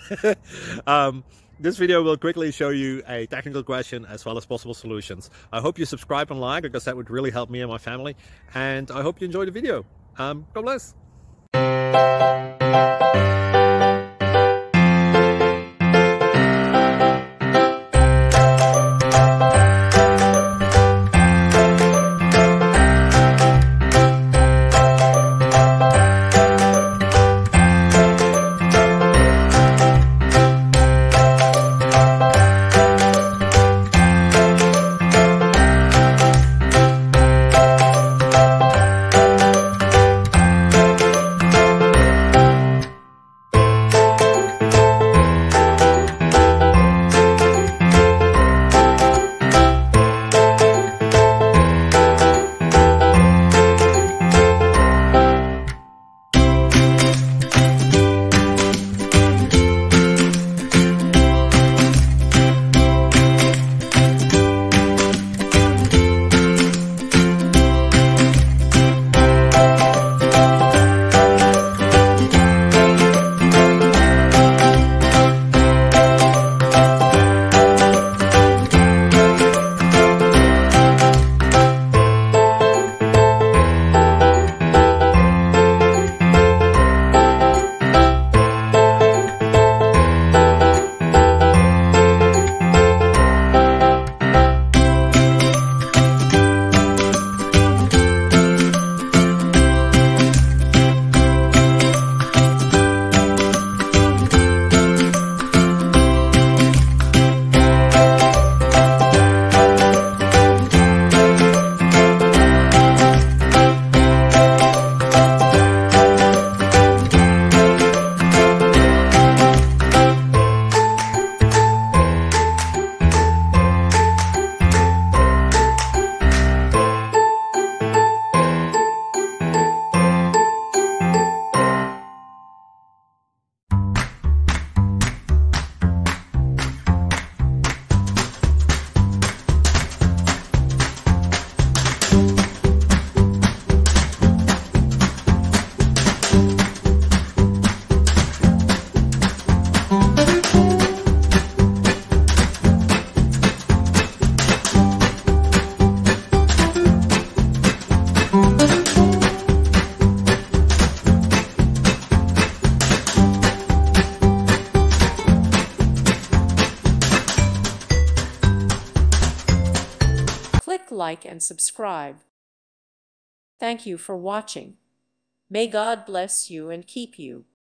This video will quickly show you a technical question as well as possible solutions. I hope you subscribe and like, because that would really help me and my family. And I hope you enjoy the video. God bless. Click like and subscribe. Thank you for watching. May God bless you and keep you.